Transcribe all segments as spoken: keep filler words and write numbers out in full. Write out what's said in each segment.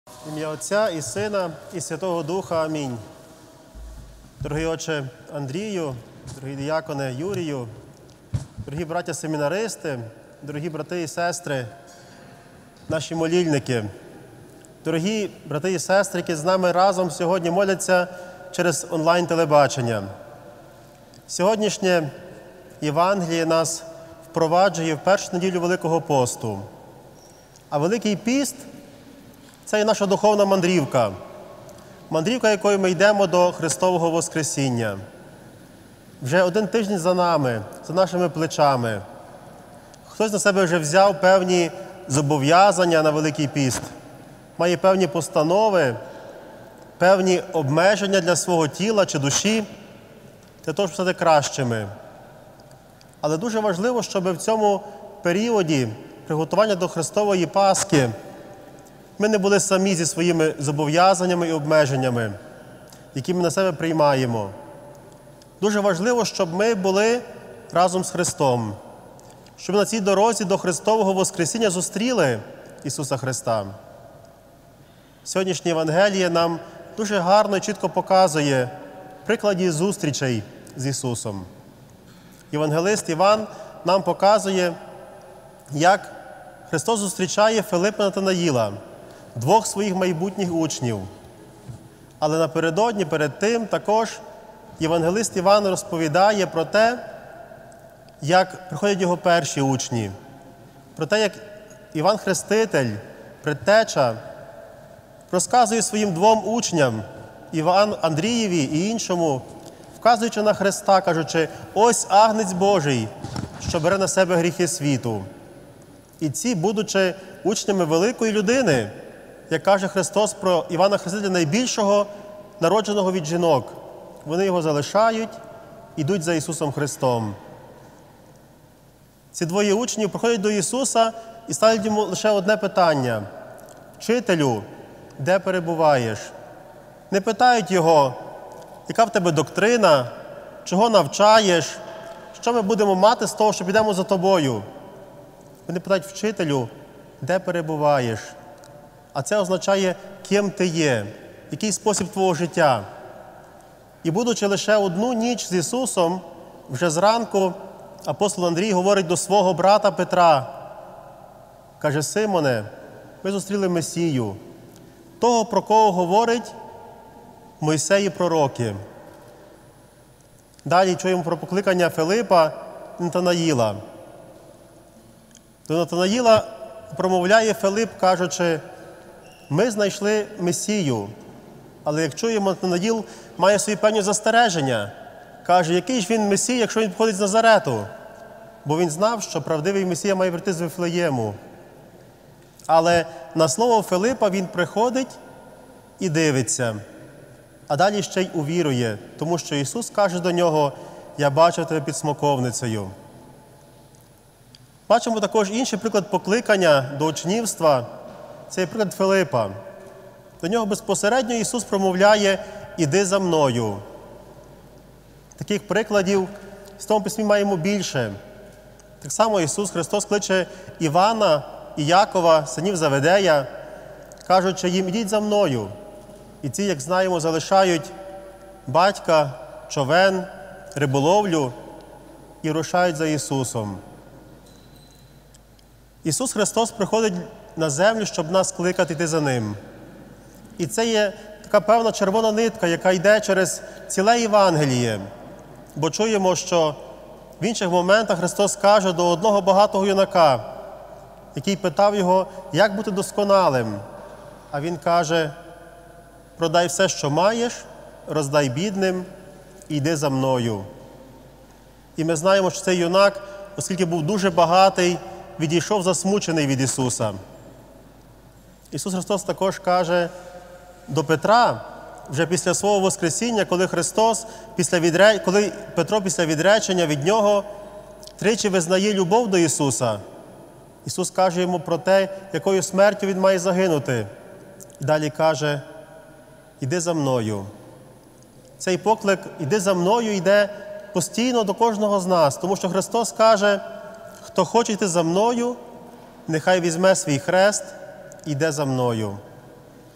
В ім'я Отця і Сина, і Святого Духа. Амінь. Дорогий отче Андрію, дорогі діяконе Юрію, дорогі браття-семінаристи, дорогі брати і сестри, наші молільники, дорогі брати і сестри, які з нами разом сьогодні моляться через онлайн-телебачення. Сьогоднішнє Євангеліє нас впроваджує в першу неділю Великого посту. А Великий піст – це і наша духовна мандрівка. Мандрівка, якою ми йдемо до Христового Воскресіння. Вже один тиждень за нами, за нашими плечами. Хтось на себе вже взяв певні зобов'язання на Великий піст, має певні постанови, певні обмеження для свого тіла чи душі, для того, щоб стати кращими. Але дуже важливо, щоб в цьому періоді приготування до Христової Пасхи ми не були самі зі своїми зобов'язаннями і обмеженнями, які ми на себе приймаємо. Дуже важливо, щоб ми були разом з Христом, щоб на цій дорозі до Христового Воскресіння зустріли Ісуса Христа. Сьогоднішнє Євангеліє нам дуже гарно і чітко показує приклади зустрічей з Ісусом. Євангелист Іван нам показує, як Христос зустрічає Филипа і Натанаїла, двох своїх майбутніх учнів. Але напередодні, перед тим, також євангелист Іван розповідає про те, як приходять його перші учні, про те, як Іван Хреститель, предтеча, розказує своїм двом учням, Івану Андрієві і іншому, вказуючи на Христа, кажучи: «Ось Агнець Божий, що бере на себе гріхи світу». І ці, будучи учнями великої людини, як каже Христос про Івана Хрестителя, найбільшого, народженого від жінок, вони його залишають, ідуть за Ісусом Христом. Ці двоє учнів приходять до Ісуса і ставлять йому лише одне питання: «Вчителю, де перебуваєш?» Не питають його: «Яка в тебе доктрина? Чого навчаєш? Що ми будемо мати з того, що підемо за тобою?» Вони питають: «Вчителю, де перебуваєш?» А це означає, ким ти є, який спосіб твого життя. І будучи лише одну ніч з Ісусом, вже зранку апостол Андрій говорить до свого брата Петра. Каже: «Симоне, ми зустріли Месію, того, про кого говорить Мойсей і пророки». Далі чуємо про покликання Филипа і Натанаїла. До Натанаїла промовляє Филип, кажучи: «Ми знайшли Месію». Але як чуємо, Натанаїл має свої певні застереження. Каже: «Який ж він Месій, якщо він походить з Назарету?» Бо він знав, що правдивий Месія має прийти з Вифлеєму. Але на слово Филипа він приходить і дивиться. А далі ще й увірує, тому що Ісус каже до нього: «Я бачу тебе під смоковницею». Бачимо також інший приклад покликання до учнівства. Це є приклад Филипа. До нього безпосередньо Ісус промовляє: «Іди за мною». Таких прикладів в Святому Письмі маємо більше. Так само Ісус Христос кличе Івана і Якова, синів Заведея, кажучи їм: «Ідіть за мною». І ці, як знаємо, залишають батька, човен, риболовлю і рушають за Ісусом. Ісус Христос приходить на землю, щоб нас кликати йти за Ним. І це є така певна червона нитка, яка йде через ціле Євангеліє. Бо чуємо, що в інших моментах Христос каже до одного багатого юнака, який питав його, як бути досконалим. А він каже: «Продай все, що маєш, роздай бідним і йди за мною». І ми знаємо, що цей юнак, оскільки був дуже багатий, відійшов засмучений від Ісуса. Ісус Христос також каже до Петра, вже після свого Воскресіння, коли Христос, після відре... коли Петро після відречення від Нього тричі визнає любов до Ісуса. Ісус каже йому про те, якою смертю він має загинути. І далі каже: «Іди за мною». Цей поклик «Іди за мною» йде постійно до кожного з нас, тому що Христос каже: «Хто хоче йти за мною, нехай візьме свій хрест і йде за мною».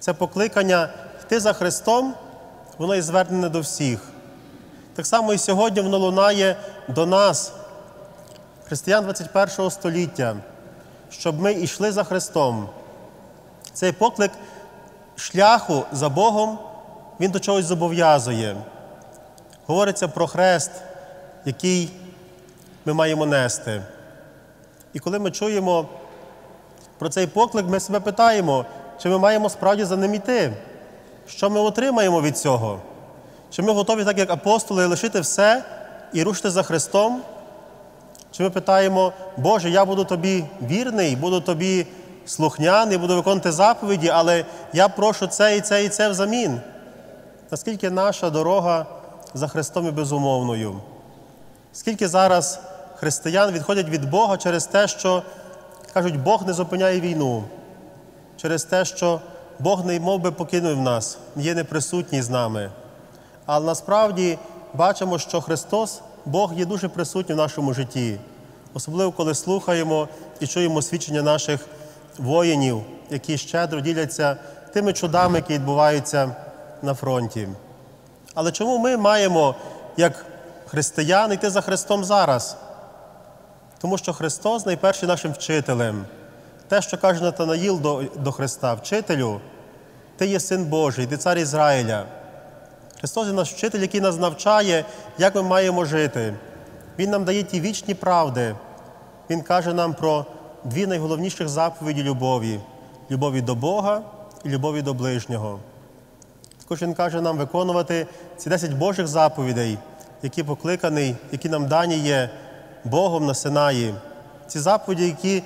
Це покликання йти за Христом, воно і звернене до всіх. Так само і сьогодні воно лунає до нас, християн двадцять першого століття, щоб ми йшли за Христом. Цей поклик шляху за Богом, він до чогось зобов'язує. Говориться про хрест, який ми маємо нести. І коли ми чуємо про цей поклик, ми себе питаємо, чи ми маємо справді за ним йти? Що ми отримаємо від цього? Чи ми готові, так як апостоли, лишити все і рушити за Христом? Чи ми питаємо, Боже, я буду Тобі вірний, буду Тобі слухняний, буду виконувати заповіді, але я прошу це і це і це взамін? Наскільки наша дорога за Христом є безумовною? Скільки зараз християн відходять від Бога через те, що, кажуть, Бог не зупиняє війну, через те, що Бог не мов би покинув нас, є неприсутній з нами. Але насправді бачимо, що Христос, Бог є дуже присутній в нашому житті. Особливо, коли слухаємо і чуємо свідчення наших воїнів, які щедро діляться тими чудами, які відбуваються на фронті. Але чому ми маємо, як християни, йти за Христом зараз? Тому що Христос найперший нашим вчителем. Те, що каже Натанаїл до, до Христа: «Вчителю, ти є Син Божий, ти цар Ізраїля». Христос є наш вчитель, який нас навчає, як ми маємо жити. Він нам дає ті вічні правди. Він каже нам про дві найголовніших заповіді любові – любові до Бога і любові до ближнього. Також Він каже нам виконувати ці десять Божих заповідей, які покликані, які нам дані є Богом на Синаї. Ці заповіді, які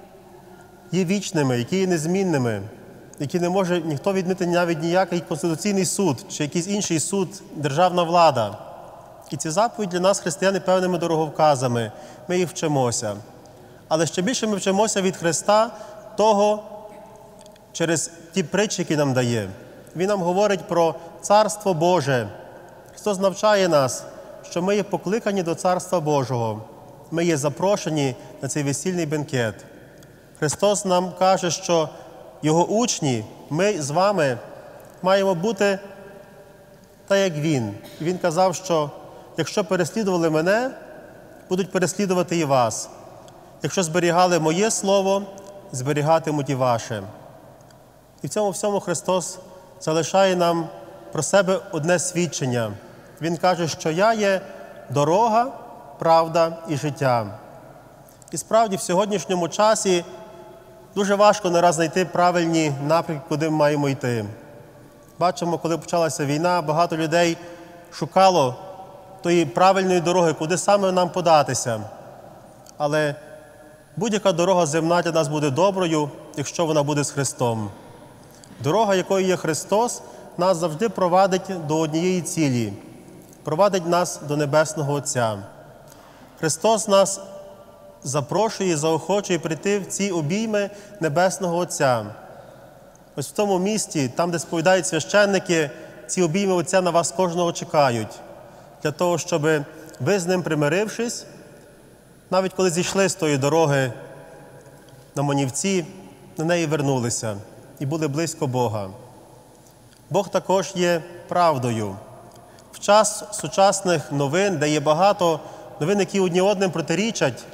є вічними, які є незмінними, які не може ніхто відмінити навіть ніякий Конституційний суд чи якийсь інший суд, державна влада. І ці заповіді для нас, християни, певними дороговказами. Ми їх вчимося. Але ще більше ми вчимося від Христа того через ті притчі, які нам дає. Він нам говорить про Царство Боже. Христос навчає нас, що ми є покликані до Царства Божого. Ми є запрошені на цей весільний бенкет. Христос нам каже, що Його учні, ми з вами маємо бути так, як Він. І Він казав, що якщо переслідували мене, будуть переслідувати і вас. Якщо зберігали моє слово, зберігатимуть і ваше. І в цьому всьому Христос залишає нам про себе одне свідчення. Він каже, що я є дорога, правда і життя. І справді в сьогоднішньому часі дуже важко не раз знайти правильні напрямки, куди ми маємо йти. Бачимо, коли почалася війна, багато людей шукало тої правильної дороги, куди саме нам податися. Але будь-яка дорога земна для нас буде доброю, якщо вона буде з Христом. Дорога, якою є Христос, нас завжди провадить до однієї цілі – провадить нас до Небесного Отця. Христос нас запрошує, заохочує прийти в ці обійми Небесного Отця. Ось в тому місті, там, де сповідають священники, ці обійми Отця на вас кожного чекають. Для того, щоб ви з Ним примирившись, навіть коли зійшли з тої дороги на манівці, на неї вернулися і були близько Бога. Бог також є правдою. В час сучасних новин, де є багато новин, які одні одним протирічать,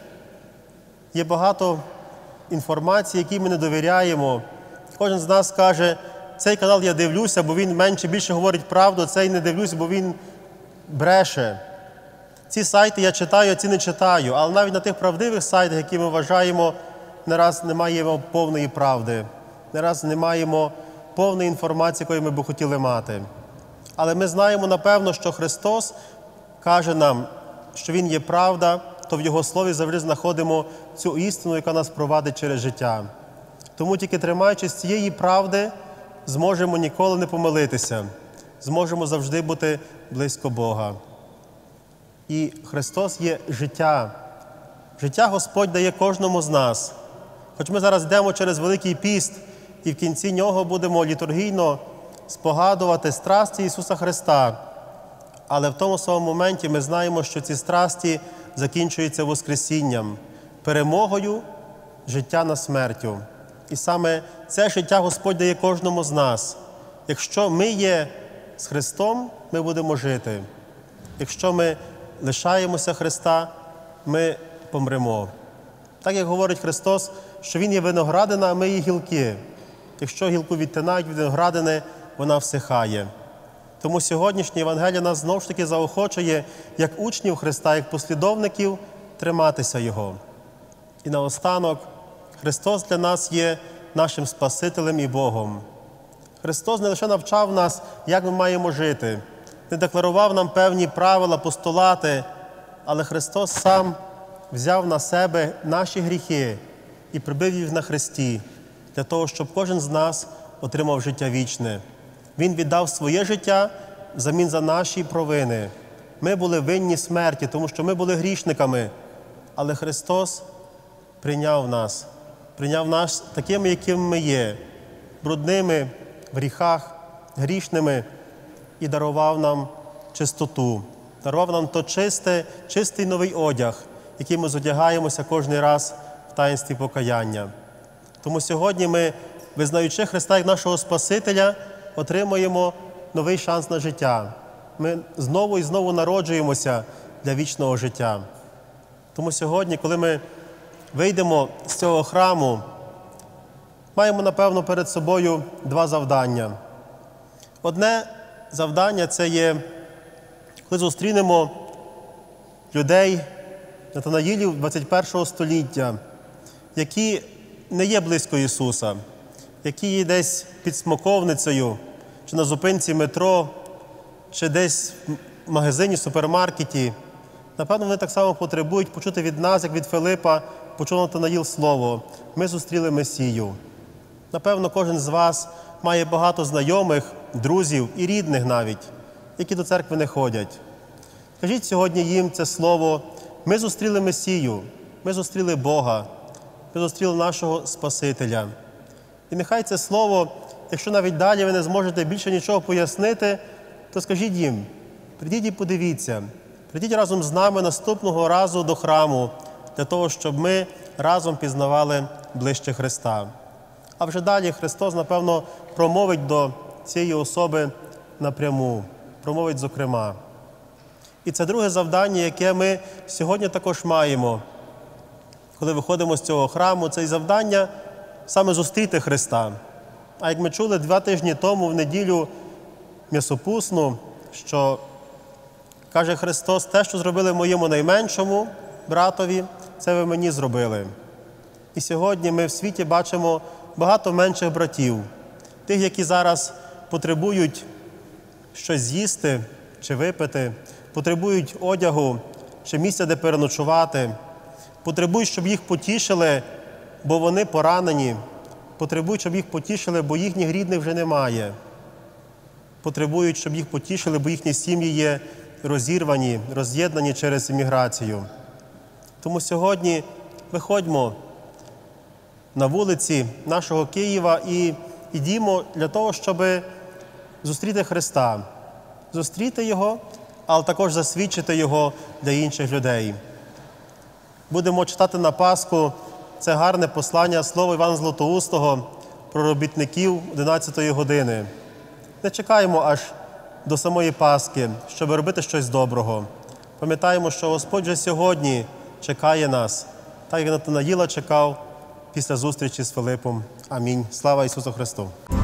є багато інформації, якій ми не довіряємо. Кожен з нас каже, цей канал я дивлюся, бо він менше більше говорить правду, цей не дивлюся, бо він бреше. Ці сайти я читаю, а ці не читаю. Але навіть на тих правдивих сайтах, які ми вважаємо, не раз не маємо повної правди, не раз не маємо повної інформації, якої ми б хотіли мати. Але ми знаємо, напевно, що Христос каже нам, що Він є правда, то в Його Слові завжди знаходимо цю істину, яка нас провадить через життя. Тому тільки тримаючись цієї правди, зможемо ніколи не помилитися, зможемо завжди бути близько Бога. І Христос є життя. Життя Господь дає кожному з нас. Хоч ми зараз йдемо через Великий піст, і в кінці нього будемо літургійно спогадувати страсті Ісуса Христа. Але в тому самому моменті ми знаємо, що ці страсті закінчуються Воскресінням, перемогою життя над смертю. І саме це життя Господь дає кожному з нас. Якщо ми є з Христом, ми будемо жити. Якщо ми лишаємося Христа, ми помремо. Так, як говорить Христос, що Він є виноградина, а ми є гілки. Якщо гілку відтинають від виноградини, вона всихає. Тому сьогоднішнє Євангеліє нас знову ж таки заохочує, як учнів Христа, як послідовників, триматися Його. І наостанок, Христос для нас є нашим Спасителем і Богом. Христос не лише навчав нас, як ми маємо жити, не декларував нам певні правила, постулати, але Христос сам взяв на себе наші гріхи і прибив їх на хресті, для того, щоб кожен з нас отримав життя вічне. Він віддав своє життя взамін за наші провини. Ми були винні смерті, тому що ми були грішниками, але Христос прийняв нас, прийняв нас такими, якими ми є, брудними, в гріхах, грішними, і дарував нам чистоту, дарував нам то чисте, чистий новий одяг, який ми зодягаємося кожен раз в таїнстві покаяння. Тому сьогодні ми, визнаючи Христа як нашого Спасителя, отримуємо новий шанс на життя. Ми знову і знову народжуємося для вічного життя. Тому сьогодні, коли ми вийдемо з цього храму, маємо, напевно, перед собою два завдання. Одне завдання – це є, коли зустрінемо людей, Натанаїлів двадцять першого століття, які не є близько Ісуса, які є десь під смоковницею, чи на зупинці метро, чи десь в магазині, супермаркеті. Напевно, вони так само потребують почути від нас, як від Филипа, почув Натанаїл слово: «Ми зустріли Месію». Напевно, кожен з вас має багато знайомих, друзів і рідних навіть, які до церкви не ходять. Кажіть сьогодні їм це слово: «Ми зустріли Месію, ми зустріли Бога, ми зустріли нашого Спасителя». І нехай це слово, якщо навіть далі ви не зможете більше нічого пояснити, то скажіть їм: прийдіть і подивіться, прийдіть разом з нами наступного разу до храму, для того, щоб ми разом пізнавали ближче Христа. А вже далі Христос, напевно, промовить до цієї особи напряму, промовить зокрема. І це друге завдання, яке ми сьогодні також маємо. Коли виходимо з цього храму, це завдання саме зустріти Христа. А як ми чули два тижні тому, в неділю м'ясопусну, що каже Христос: «Те, що зробили моєму найменшому братові, це ви мені зробили». І сьогодні ми в світі бачимо багато менших братів, тих, які зараз потребують щось з'їсти чи випити, потребують одягу чи місця, де переночувати, потребують, щоб їх потішили, бо вони поранені, потребують, щоб їх потішили, бо їхніх рідних вже немає, потребують, щоб їх потішили, бо їхні сім'ї є розірвані, роз'єднані через імміграцію. Тому сьогодні виходьмо на вулиці нашого Києва і йдімо для того, щоб зустріти Христа, зустріти Його, але також засвідчити Його для інших людей. Будемо читати на Пасху це гарне послання, слово Івана Златоустого про робітників одинадцятої години. Не чекаємо аж до самої Пасхи, щоб робити щось доброго. Пам'ятаємо, що Господь вже сьогодні чекає нас, так як Натанаїла чекав після зустрічі з Филипом. Амінь. Слава Ісусу Христу!